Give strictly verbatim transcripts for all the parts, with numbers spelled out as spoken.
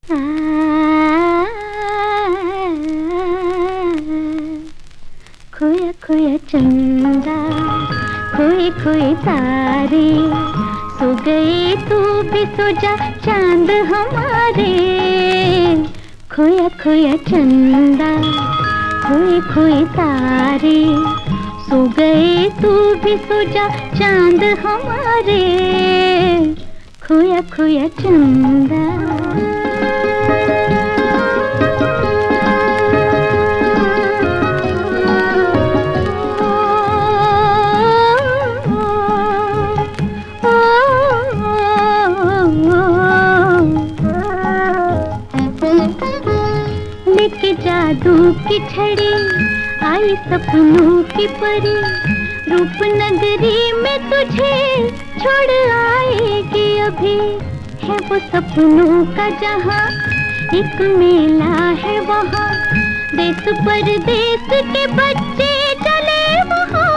खोया खोया चंदा, खोए खोए तारे, सो गए तू भी सो जा चांद हमारे। खोया खोया चंदा, खोए खोए तारे, सो गए तू भी सो जा चांद हमारे। खोया खोया चंदा। लेके जादू की छड़ी आई सपनों की परी, रूपनगरी में तुझे छोड़ आएगी अभी। है वो सपनों का जहां, एक मेला है वहां, देश परदेश के बच्चे चले वहां।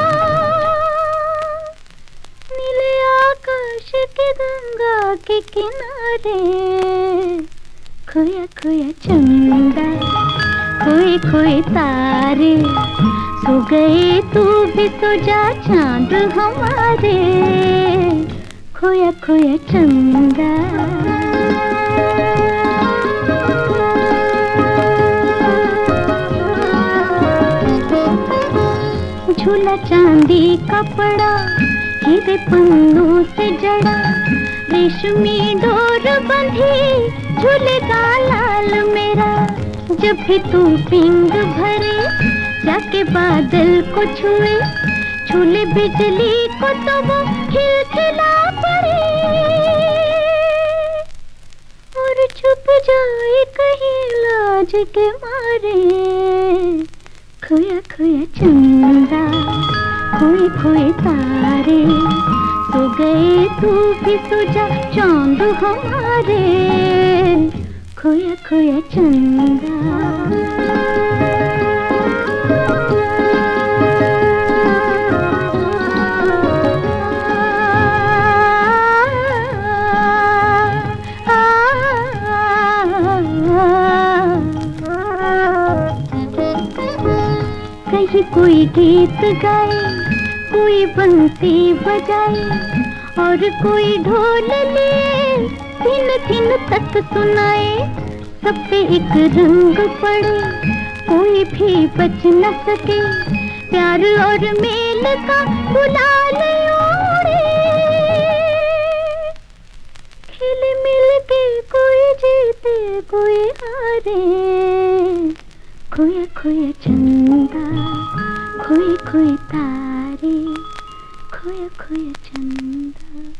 नीले आकाश के गंगा के किनारे, खोया खोया चंदा, खोए खोए तारे, सो गए तू भी सो जा चांद हमारे। खोया खोया चंदा। झूला चांदी का पड़ा, हीरे पन्नों से जड़ा, रेशमी डोर बंधी झूलेगा लाल मेरा। जब भी तू पिंग भरे जाके बादल को छुए, छूले बिजली को तो वो खिलखिला पड़े और छुप जाए कहीं लाज के मारे। खोया खोया चंदा, खोए खोए तारे, सो गए तू भी सो जा चांद हमारे। खोया खोया चंदा। कहीं कोई गीत गाए, कोई बंसी बजाए, और कोई ढोल लिए थिन थिन तक सुनाए। सब पे एक रंग पड़े, कोई भी बच न सके, प्यार और मेल का गुलाल ओढ़े। खेले मिल के कोई जीते कोई हारे। खोया खोया चंदा, खोए खोए तारे, खोया खोया चंदा।